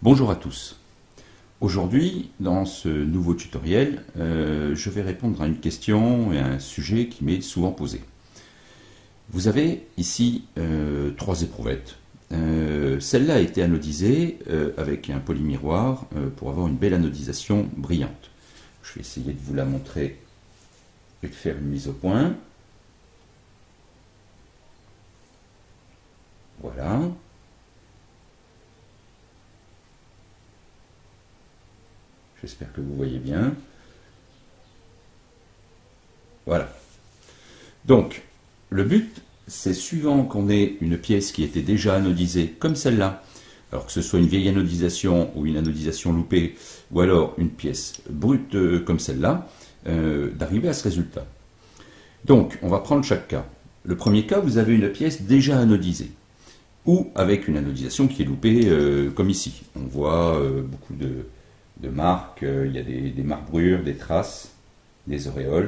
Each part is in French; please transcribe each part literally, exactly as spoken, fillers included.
Bonjour à tous. Aujourd'hui, dans ce nouveau tutoriel, euh, je vais répondre à une question et à un sujet qui m'est souvent posé. Vous avez ici euh, trois éprouvettes. Euh, Celle-là a été anodisée euh, avec un polymiroir euh, pour avoir une belle anodisation brillante. Je vais essayer de vous la montrer et de faire une mise au point. Voilà. J'espère que vous voyez bien. Voilà. Donc, le but, c'est suivant qu'on ait une pièce qui était déjà anodisée, comme celle-là, alors que ce soit une vieille anodisation ou une anodisation loupée, ou alors une pièce brute euh, comme celle-là, euh, d'arriver à ce résultat. Donc, on va prendre chaque cas. Le premier cas, vous avez une pièce déjà anodisée, ou avec une anodisation qui est loupée, euh, comme ici. On voit euh, beaucoup de... de marques, euh, il y a des, des marbrures, des traces, des auréoles.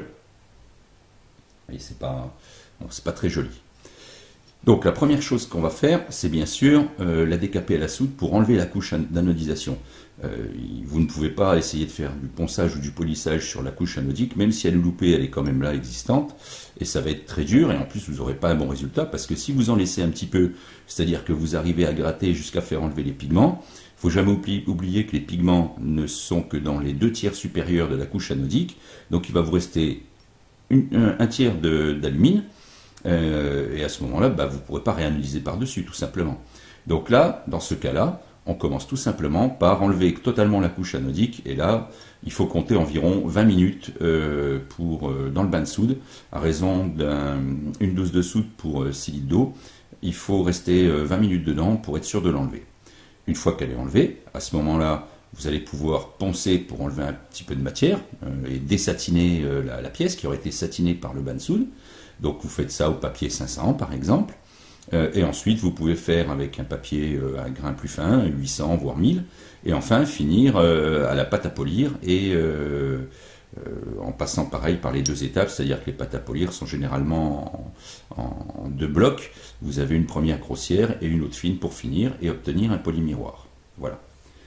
Et c'est pas, bon, c'est pas très joli. Donc la première chose qu'on va faire, c'est bien sûr euh, la décaper à la soude pour enlever la couche d'anodisation. Euh, vous ne pouvez pas essayer de faire du ponçage ou du polissage sur la couche anodique, même si elle est loupée, elle est quand même là existante, et ça va être très dur, et en plus vous n'aurez pas un bon résultat, parce que si vous en laissez un petit peu, c'est-à-dire que vous arrivez à gratter jusqu'à faire enlever les pigments, il ne faut jamais oublier que les pigments ne sont que dans les deux tiers supérieurs de la couche anodique, donc il va vous rester une, un, un tiers d'alumine, euh, et à ce moment-là, bah, vous ne pourrez pas réanodiser par-dessus, tout simplement. Donc là, dans ce cas-là, on commence tout simplement par enlever totalement la couche anodique, et là, il faut compter environ vingt minutes euh, pour, euh, dans le bain de soude, à raison d'une dose de soude pour euh, six litres d'eau, il faut rester euh, vingt minutes dedans pour être sûr de l'enlever. Une fois qu'elle est enlevée, à ce moment-là, vous allez pouvoir poncer pour enlever un petit peu de matière euh, et désatiner euh, la, la pièce qui aurait été satinée par le bain de soude. Donc vous faites ça au papier cinq cents par exemple. Euh, et ensuite, vous pouvez faire avec un papier euh, à grain plus fin, huit cents voire mille. Et enfin, finir euh, à la pâte à polir et euh, euh, en passant pareil par les deux étapes, c'est-à-dire que les pâtes à polir sont généralement en, en, en deux blocs. Vous avez une première grossière et une autre fine pour finir et obtenir un polymiroir. Voilà.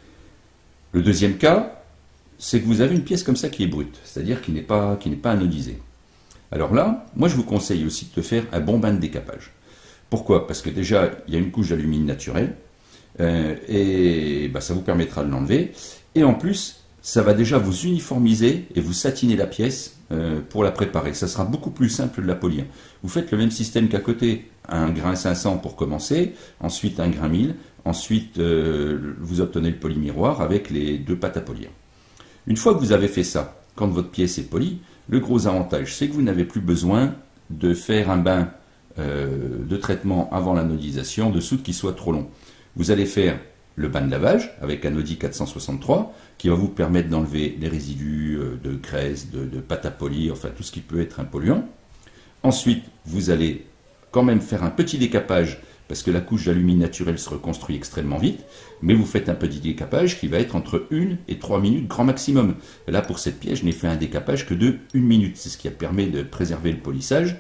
Le deuxième cas, c'est que vous avez une pièce comme ça qui est brute, c'est-à-dire qui n'est pas, qui n'est pas anodisée. Alors là, moi je vous conseille aussi de faire un bon bain de décapage. Pourquoi? Parce que déjà, il y a une couche d'alumine naturelle, euh, et bah, ça vous permettra de l'enlever. Et en plus, ça va déjà vous uniformiser et vous satiner la pièce euh, pour la préparer. Ça sera beaucoup plus simple de la polir. Vous faites le même système qu'à côté, un grain cinq cents pour commencer, ensuite un grain mille, ensuite euh, vous obtenez le polymiroir avec les deux pâtes à polir. Une fois que vous avez fait ça, quand votre pièce est polie, le gros avantage, c'est que vous n'avez plus besoin de faire un bain euh, de traitement avant l'anodisation de soude qui soit trop long. Vous allez faire le bain de lavage avec un Audi quatre cent soixante-trois qui va vous permettre d'enlever les résidus de graisse, de, de pâte à polir, enfin tout ce qui peut être un polluant. Ensuite, vous allez quand même faire un petit décapage parce que la couche d'alumine naturelle se reconstruit extrêmement vite, mais vous faites un petit décapage qui va être entre une et trois minutes grand maximum. Là, pour cette pièce, je n'ai fait un décapage que de une minute. C'est ce qui permet de préserver le polissage.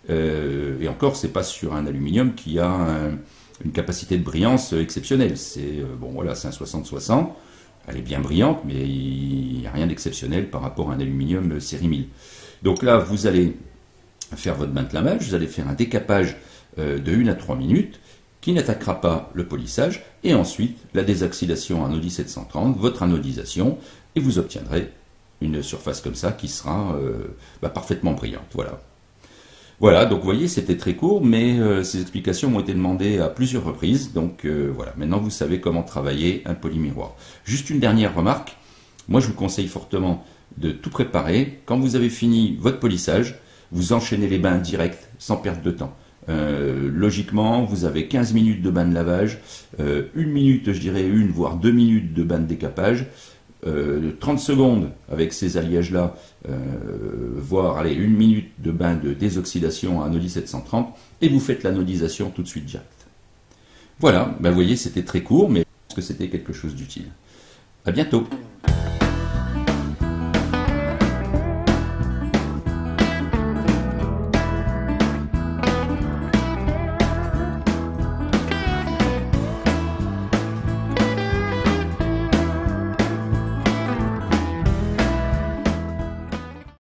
Euh, et encore, c'est pas sur un aluminium qui a un, une capacité de brillance exceptionnelle. C'est euh, bon, voilà, c'est un soixante soixante. Elle est bien brillante, mais il n'y a rien d'exceptionnel par rapport à un aluminium série mille. Donc là, vous allez faire votre bain de lavage, vous allez faire un décapage euh, de une à trois minutes qui n'attaquera pas le polissage, et ensuite la désoxydation en Audi sept cent trente, votre anodisation, et vous obtiendrez une surface comme ça qui sera euh, bah, parfaitement brillante. Voilà. Voilà, donc vous voyez, c'était très court, mais euh, ces explications m'ont été demandées à plusieurs reprises, donc euh, voilà, maintenant vous savez comment travailler un polymiroir. Juste une dernière remarque, moi je vous conseille fortement de tout préparer. Quand vous avez fini votre polissage, vous enchaînez les bains directs, sans perdre de temps. Euh, logiquement, vous avez quinze minutes de bain de lavage, euh, une minute, je dirais une, voire deux minutes de bain de décapage, euh, trente secondes avec ces alliages-là, euh, voire allez, une minute de bain de désoxydation à un Audi sept cent trente, et vous faites l'anodisation tout de suite direct. Voilà, ben vous voyez, c'était très court, mais je pense que c'était quelque chose d'utile. À bientôt.